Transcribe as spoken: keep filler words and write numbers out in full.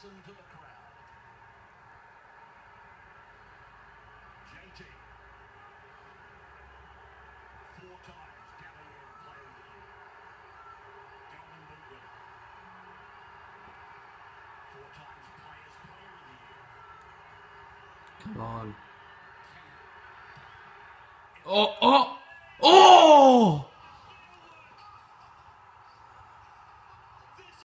listen to the crowd. J T. Four times Gallier Player of the Year. Golden Boot winner. Four times Players Player of the Year. Come on. Oh, oh, oh!